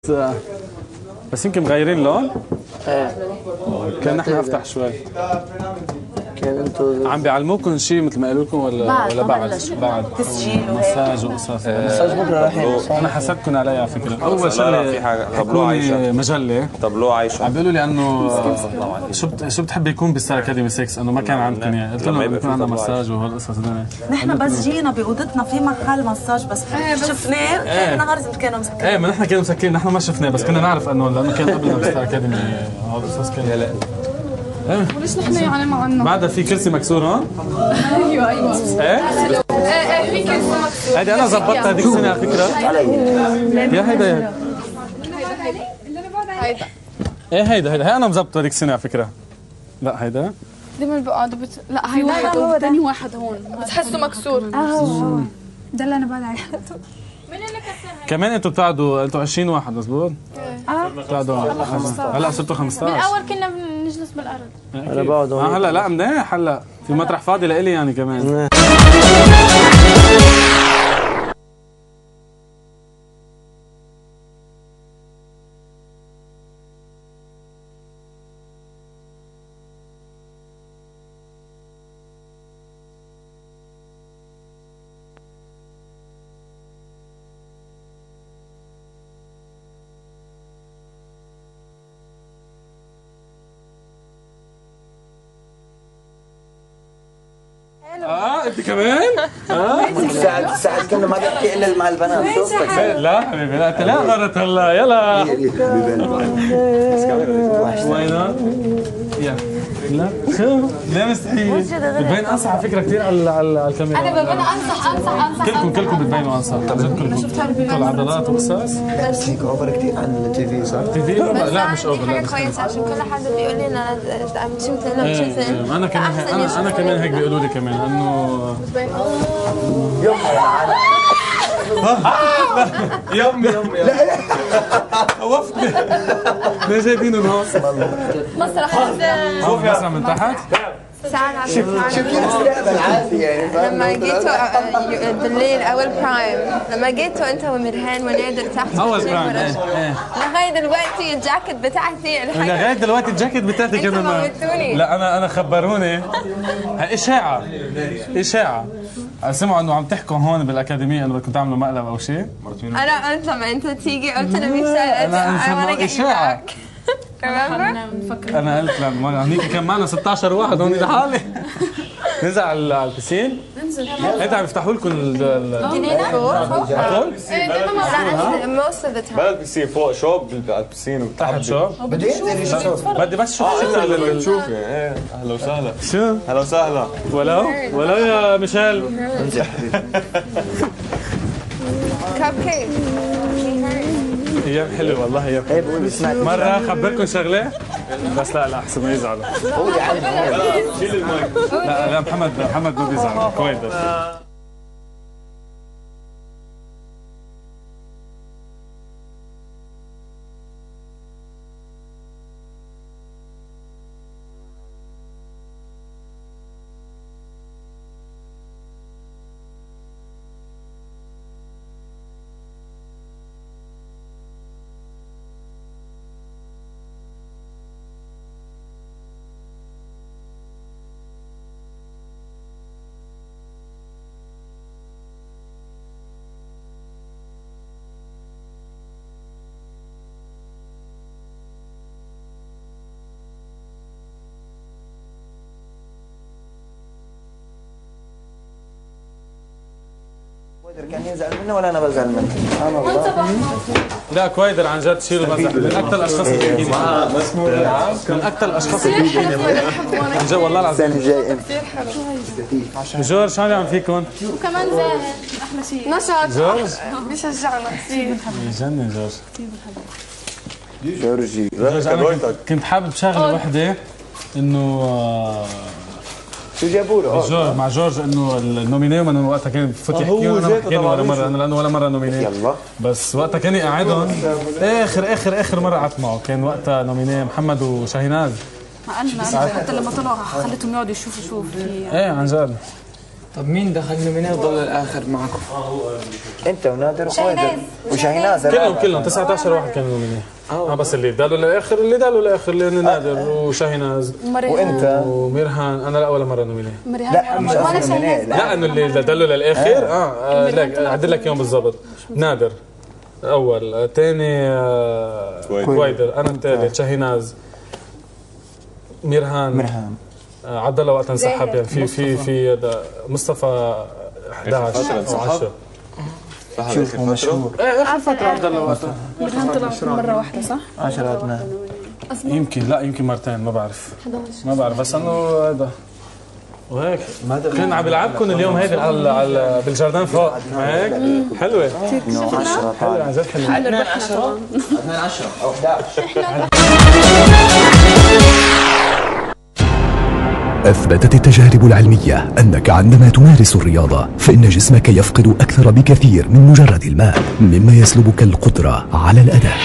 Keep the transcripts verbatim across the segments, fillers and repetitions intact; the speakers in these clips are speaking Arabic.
بس يمكن مغيرين لون؟ ايه كان نحن افتح شوي. كان انتوا عم بيعلموكم شيء مثل ما قالوا لكم ولا بعد ولا بعد؟ بعد تسجيل وهيك مساج وقصص. مساج بكره رايحين. انا حسدتكم علي على فكره. اول شغله في حاجه طابلوه عايشه مجله طابلوه عايشه عم بيقولوا لي انه شو بت... شو بتحب يكون بالستار اكاديمي ستة انه ما كان عندكم اياه، قلت لهم بيكون عندنا مساج وهالقصص هذول. نحن بس جينا باوضتنا في محل مساج بس شفناه كان نهار كانوا مسكرين. ايه ما نحن كانوا مسكرين، نحن ما شفناه بس كنا نعرف انه لانه كان قبلنا بالستار اكاديمي هالقصص كان. هلا وليش نحن يعني ما عنا؟ بعدها في كرسي مكسور هون؟ ايوه ايوه ايه؟ ايه ايه في كرسي مكسور. هيدي انا ظبطتها هذيك السنه على فكره. يا هيدا يا هيدا ايه هيدا هيدا هي انا مظبطه هذيك السنه على فكره. لا هيدا دائما بقعدوا بت... لا هيدا واحد وثاني واحد هون بتحسه مكسور. اه ده اللي انا بقعد عليه. كمان انتوا بتقعدوا انتوا عشرين واحد مزبوط؟ اه بتقعدوا هلا صرتوا خمسطعش. من الاول كنا بنجلس بالارض. انا بقعد هون. اه هلا لا منيح هلا في مطرح فاضي لإلي يعني كمان. اه انت كمان؟ اه ساعد ساعد كنا ما بحكي الا مع البنات. شوفتك لا حبيبي لا انت لا غلط هلا يلا وينها؟ يا لا شو؟ لا مستحيل بتبين انصح على فكره كثير على على الكاميرا. انا ببين انصح انصح انصح كلكم كلكم بتبينوا انصح عن جد كلكم كل عضلات وقصص. بس هيك اوفر كثير عن التي في صح؟ تي في لا مش اوفر حاجه لا كويسه عشان كل حد بيقول لي ان انا ام تو ثين ام تو ثين. انا كمان انا انا كمان هيك بيقولوا لي كمان انه يوم يوم يوم خوفتني ليه جايبينه من هون؟ مسرح شوف مسرح من تحت ساعات عشان عادي يعني لما جيتوا بالليل اول برايم لما جيتوا انت ومرهان ونادر تحت اول برايم ايه ايه لغايه دلوقتي الجاكيت بتاعتي لغايه دلوقتي الجاكيت بتاعتي انتوا كمان موتوني. لا انا انا خبروني اشاعه اشاعه سمعوا انه عم تحكوا هون بالاكاديميه انه بدكم تعملوا مقلب او شيء. انا قلت لما انت تيجي قلت لميشيل انا اشاعه remember؟ انا قلت لما هنيك كان معنا ستطعش واحد هون لحالي ننزل على البسين. ننزل هيدا عم يفتحوا لكم جنينه فوق فوق البول لا most of the time بلا البسين فوق شوب على البسين تحت شو؟ بدي انزل بدي بس شوف شو تشوفي ايه اهلا وسهلا شو؟ اهلا وسهلا ولو ولو يا ميشيل كب كيك ايام حلوه والله ايام ايه بقول اسمع مره خبركم شغله بس لا لا احسن ما يزعلوا. قولي عني شيل المايك لا لا محمد محمد ما بيزعل كويس بس كان يزعل منه ولا انا بزعل منه؟ سبحان الله. لا كويدر عن جد شيله مزح من اكثر الاشخاص اللي بيحكيني من اكثر الاشخاص اللي بيحكيني عن جد والله العظيم. السنه الجاي انت جورج شو عم فيكم؟ وكمان زاهد احلى شيء نشاط جورج بيشجعنا كثير. يجنن جورج. جورجي جورج انا كنت- كنت حابب شغله وحده انه آه، شو جابوا له؟ جورج مع جورج انه النومينيه من وقتها كان بفوت يحكي وانا ما حكينا ولا مره انا لانه ولا مره نومينيه يلا بس وقتها كاني قاعدهم اخر اخر اخر مره قعدت معه كان وقتها نومينيه محمد وشاهيناز. ما قالنا حتى لما طلعوا خليتهم يقعدوا يشوفوا شو في ايه عن جد طب مين دخلنا من ضل الاخر معكم؟ انت ونادر وخويدر وشاهيناز. كلهم كلهم تسعة عشر واحد كانوا نومينيه. اه بس اللي دالوا للاخر اللي دالوا للاخر اللي نادر وشاهيناز وانت وميرهان. انا لا ولا مره نومينيه. لا مش قصدي لا انه اللي دالوا للاخر اه, آه لا اعدل لك اياهم بالضبط. نادر اول، ثاني آه كويدر، انا الثالث، شاهيناز، ميرهان ميرهان آه عبد الله وقت انسحب يعني في في في مصطفى احد عشر او عشرة. شوف مشهور. ايه اخر فتره عبد الله وقتها ميرهان طلع مره واحده صح؟ عشرة عدنان. يمكن لا يمكن مرتين ما بعرف ما بعرف بس انه هذا وهيك كان عم بيلعبكم اليوم هيدي على على بالجردان فوق هيك حلوه عشرة حلوه عن جد حلوه. عدنان عشرة عدنان عشرة او أحد عشر. أثبتت التجارب العلمية أنك عندما تمارس الرياضة فإن جسمك يفقد أكثر بكثير من مجرد الماء، مما يسلبك القدرة على الأداء.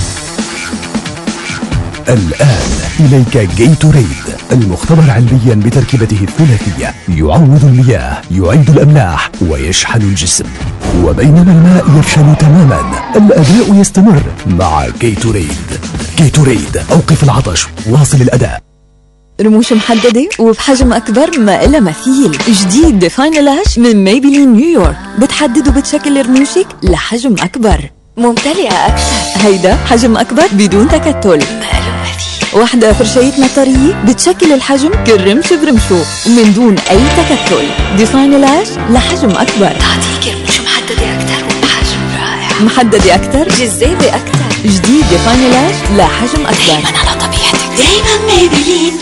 الآن إليك جيتوريد المختبر علميا بتركيبته الثلاثية، يعوض المياه، يعيد الأملاح ويشحن الجسم. وبينما الماء يفشل تماما الأداء يستمر مع جيتوريد. جيتوريد أوقف العطش، واصل الأداء. رموش محددة وبحجم أكبر ما إلها مثيل. جديد ديفاين لاش من ميبلين نيويورك، بتحدد وبتشكل رموشك لحجم أكبر، ممتلئة أكثر. هيدا حجم أكبر بدون تكتل، ما إلها مثيل. واحدة فرشايتنا طرية بتشكل الحجم كالرمش برمشه ومن دون أي تكتل. ديفاين لاش لحجم أكبر، تعطيك رموش محددة أكثر وبحجم رائع. محددة أكثر، جذابة أكثر. جديد ديفاين لاش لحجم أكبر، دايما على طبيعتك، دايما ميبلين.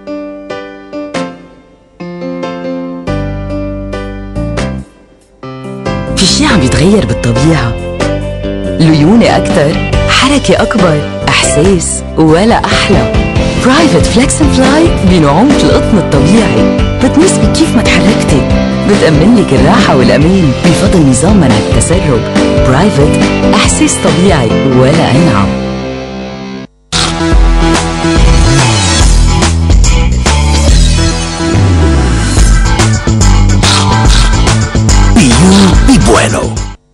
في شي عم يتغير بالطبيعة، ليونة أكتر، حركة أكبر، إحساس ولا أحلى. برايفت فليكس اند فلاي بنعومة القطن الطبيعي، بتناسبك كيف ما تحركتي، بتأمن لك الراحة والأمان بفضل نظام منع التسرب. برايفت، إحساس طبيعي ولا أنعم. Y bueno.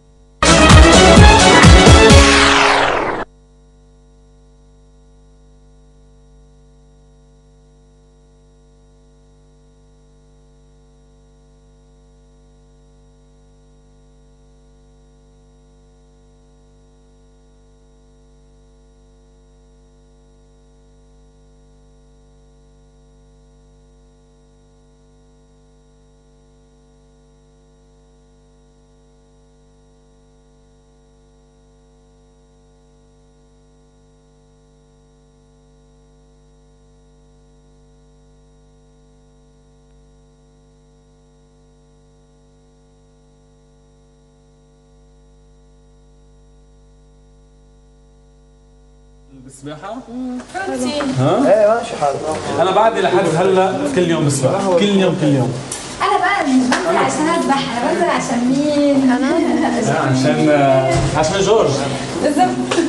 بالسباحة؟ ها؟ ايه ماشي حالك. أنا بعدي لحد هلا كل يوم بسبح، كل يوم كل يوم. انا بقى مش بنزل عشان اسبح، انا بنزل عشان مين؟ انا عشان عشان جورج. بالظبط.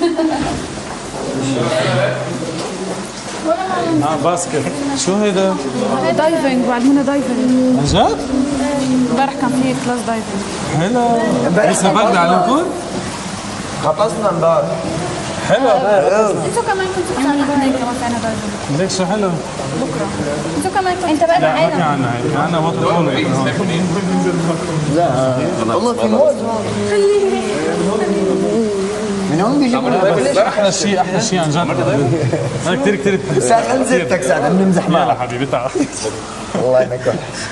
اه باسكت. شو هيدا؟ دايفنج، بعلمونا دايفنج. عن جد؟ امبارح كان في كلاس دايفنج. حلو. لسه بدي أعلمكم؟ خلصنا امبارح. حلو. انتوا كمان كنتوا بتعملوا هناك كمان في انا دايفنج. ليك شو حلو؟ بكره. انتوا كمان كنتوا انت بقى لا ما في معانا. عنا هيك، عنا ووتر بولو. لا والله في موز هون. من هون بيجيبوا احلى شيء احلى شيء عن جد. انا كثير كثير سعد انزلتك سعد بنمزح معك. يلا حبيبي تعال. الله ينكح.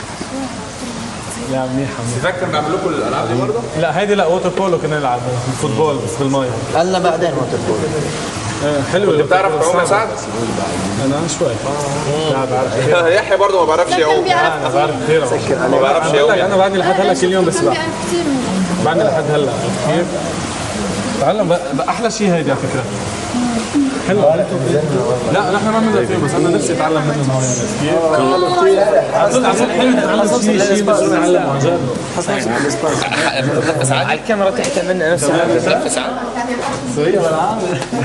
لا منيحة. تذكر بعمل لكم الالعاب دي برضه؟ لا هيدي لا ووتر بولو كنا نلعب فوتبول بس بالماء. قالنا بعدين ووتر بولو. ايه حلو. انت بتعرف تعوم يا سعد؟ انا شوي. لا بعرف. يحيى برضه ما بعرفش يعوم. انا بعرف كثير. ما بعرفش يعوم. انا بعدني لحد هلا كل يوم بسبح. بعدني لحد هلا كيف؟ تعلم احلى شيء هيدي على فكره. حلو. لا نحن ما بنقدر فيه بس انا نفسي اتعلم منهم هون كيف؟ عن جد عن جد حلو تتعلم شيء شيء بس تتعلم عن جد. بس على الكاميرا تحت منا نفسها. بتنفس عاد؟ سوريا ولا عامل؟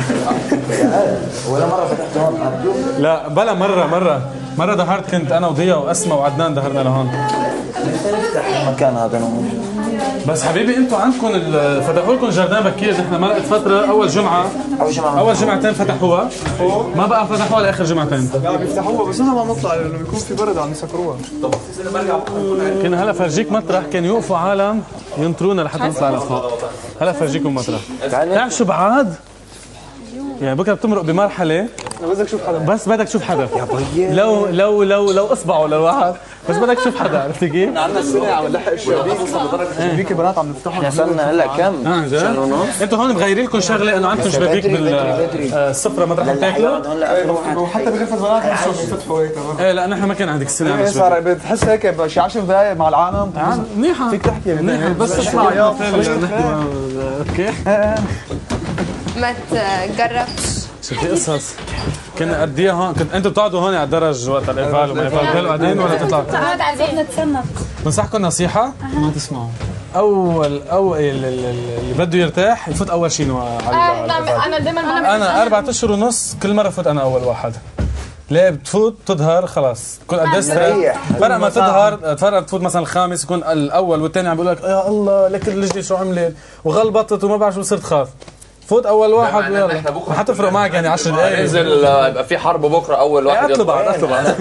ولا مره فتحت هون؟ لا بلا مره مره مره ظهرت كنت انا وضيا واسماء وعدنان ظهرنا لهون. نفتح المكان هذا. بس حبيبي انتوا عندكم فتحوا لكم جردان بكير، نحن مرقت فتره اول جمعه اول جمعه اول جمعتين فتحوها، ما بقى فتحوها لاخر جمعتين. لا بيفتحوها بس احنا ما بنطلع لانه بيكون في برد عم يسكروها. كنا هلا فرجيك مطرح كان يوقفوا عالم ينطرونا لحتى نطلع لفوق. هلا فرجيكم مطرح. بتعرف شو بعاد؟ يعني بكره بتمرق بمرحله بدك تشوف حدا، بس بدك تشوف حدا لو لو لو لو اصبعه لواحد، بس بدك تشوف حدا. عرفت كيف؟ عندنا السنه عم نلحق الشبابيك لدرجه بنات عم نفتحهم. صرنا هلا كم؟ اه جد؟ انتوا هون مغيرين لكم شغله انه عندكم شبابيك بالسفره مطرح ما تاكلوا؟ وحتى بغرفه بنات عم يفتحوا هيك. ايه لا نحن ما كان عندك السنه ايه صار بتحس هيك شي عشر دقائق مع العالم منيحه فيك تحكي منيحه بس تطلع يا اوكي. ما تجربش شو في قصص؟ كنا قد ايه هون؟ كنت انتوا بتقعدوا هون على الدرج وقت الايفال وما ايفال بتضلوا قاعدين ولا تطلعوا؟ قاعد عزيزنا نتسنط. بنصحكم نصيحة ما تسمعوا. أول أول اللي بده يرتاح يفوت أول شيء على انا دائما أنا أربعة أشهر ونص كل مرة فوت أنا أول واحد. ليه بتفوت تظهر خلاص كل قديش فرق ما تظهر فرق تفوت مثلا الخامس يكون الأول والثاني عم بيقول لك يا الله لك اللجنة شو عملت وغلبطت وما بعرف شو صرت خاف. فوت اول واحد ويلا ما حتفرق معك يعني عشر دقائق. ننزل يبقى في حرب بكره اول واحد يطلب بعض يطلب بعض.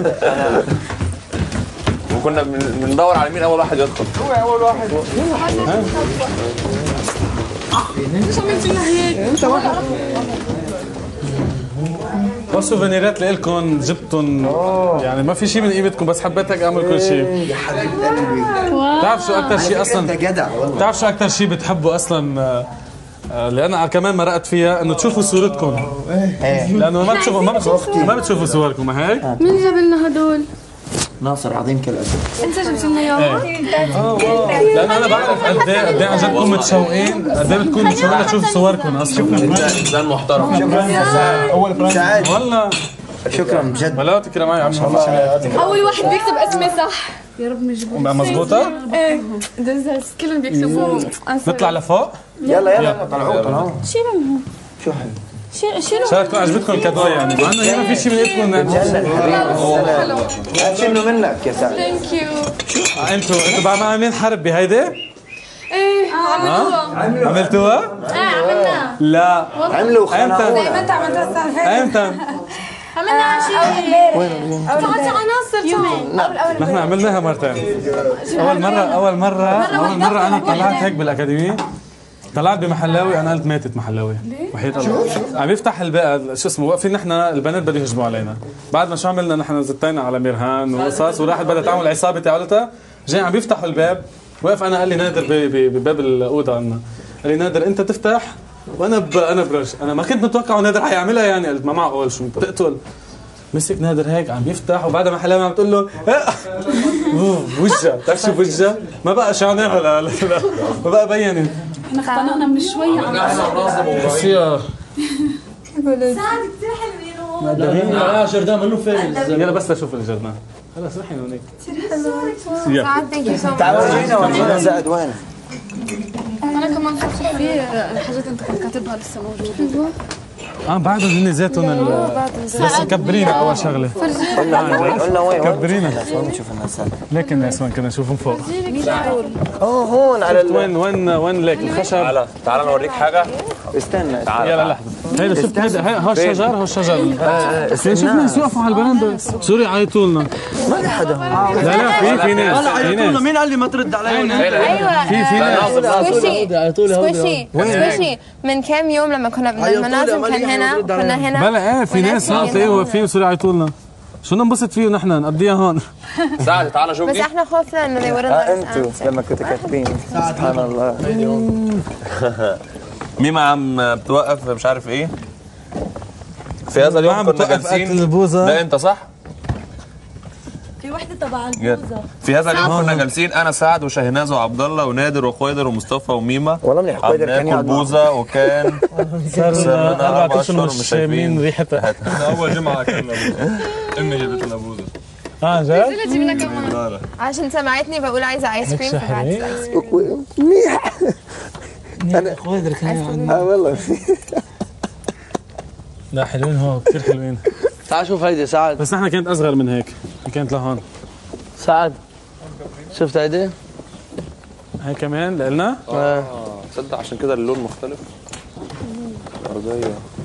وكنا بندور على مين اول واحد يدخل. هو اول واحد. ليش عملت لنا هيك؟ انت واحد. والسوفينيرات لكم جبتهم يعني ما في شيء من قيمتكم بس حبيت هيك اعمل كل شيء. يا حبيب قلبي بتعرف شو اكثر شيء اصلا؟ انت جدع والله. بتعرف شو اكثر شيء بتحبوا اصلا؟ اللي انا كمان مرقت فيها انه تشوفوا صورتكم. لانه ما بتشوفوا ما بتشوفوا ما بتشوفوا صوركم هيك. مين جاب لنا هدول؟ ناصر عظيم كل أسف. انت جبت لنا اياهم؟ لانه انا بعرف قد ايه قد ايه عن جد بتكونوا متشوقين، قد ايه بتكونوا متشوقين لتشوفوا صوركم اصلا. انسان محترم. شكرا يا سعد. اول برايم. والله شكرا بجد. ولا تكرم معي عم الله. اول واحد بيكتب اسمي صح. يا رب مجبور. مضبوطه؟ ايه دزز كلهم بيكتبوا نطلع لفوق؟ يلا يلا طلعوا طلعوا. شيلوا من هون. شو حلو. شيلوا شايف تكون عجبتكم الكادو يعني مع انه هي ما في شيء من ايدكم. شنو منك يا سعد؟ ثانك يو. انتوا انتوا بعد ما عاملين حرب بهيدي؟ ايه عملوها. عملتوها؟ ايه عملنا. لا عملوا خناقه. ما انت عملتها السنه اللي فاتت. امتى؟ عملنا شيء اول امبارح. طلعت عناصر يومين. نحن عملناها مرتين. اول مرة اول مرة اول مرة انا طلعت هيك بالاكاديمية طلعت بمحلاوي انا قلت ماتت محلاوي وحيد الله عم يفتح الباب شو اسمه واقفين نحن البنات بده يهجموا علينا بعد ما شو عملنا نحن زتينا على ميرهان وقصص وراحت بدها تعمل عصابة تاعولتها جاي عم يفتحوا الباب وقف انا قال لي نادر بباب الاوضه عندنا قال لي نادر انت تفتح وانا ب... انا برش انا ما كنت متوقع نادر حيعملها يعني قلت ما معقول شو بتقتل مسك نادر هيك عم يفتح وبعدها محلاوي عم تقول له وجهها بتعرف شو وجهها ما بقى شعناها لا لا ما بقى بينت احنا اختنقنا من شوي بس يا سعد كثير حلوين لا جردان منو فين يلا بس لشوف الجردان خلص رحنا هونيك سعد ثانك يو سو ماتش. تعالوا جينا ورجينا زائد وين؟ انا كمان صح في الحاجات انت كنت كاتبها لسه موجوده. اه بعدهم هن ذاتهم بس كبرينا اول شغله قلنا وين قلنا وين كبرينا وين بنشوف الناس لكن الناس وين كنا نشوفهم فوق اه هون على ال... وين وين وين ليك الخشب تعال تعال نوريك حاجه استنى يلا لحظه هيدا شفت هيدا هو الشجر هو الشجر شوف ناس يوقفوا على البراندة سوري عيطوا لنا ما في حدا لا لا في في ناس في ناس مين قال لي ما ترد علي؟ ايوه في في ناس سكوشي سكوشي سكوشي من كام يوم لما كنا بالمنازل كان هنا كنا هنا بلا ايه في ناس هون تلاقيهم واقفين سوري عيطوا لنا شو ننبسط فيه ونحن نقضيها هون سعد تعال شوف بس احنا خوفنا انه they wouldn't let us انتوا لما كنتوا كاتبين سبحان الله ميمة عم بتوقف مش عارف ايه في هذا اليوم كنا جالسين البوزة لا انت صح في وحده تبع البوزه في هذا اليوم كنا جالسين انا سعد وشاهناز وعبد الله ونادر وخويدر ومصطفى وميمة والله منيح خويدر كان ناكل بوزة وكان صار لنا اربع أربع اشهر أشهر مش شايفين ريحتها اول جمعة اكلنا بوزة امي جابت لنا بوزة اه جد؟ جيب لنا كمان عشان سمعتني بقول عايزه ايس كريم فبعت ايس منيح انا خويدر كان اه والله لا حلوين هو كثير حلوين تعال شوف هيدي سعد بس نحن كانت اصغر من هيك كانت لهون سعد شفت هيدي؟ هي كمان لقلنا؟ اه تصدق عشان كده اللون مختلف. الأرضية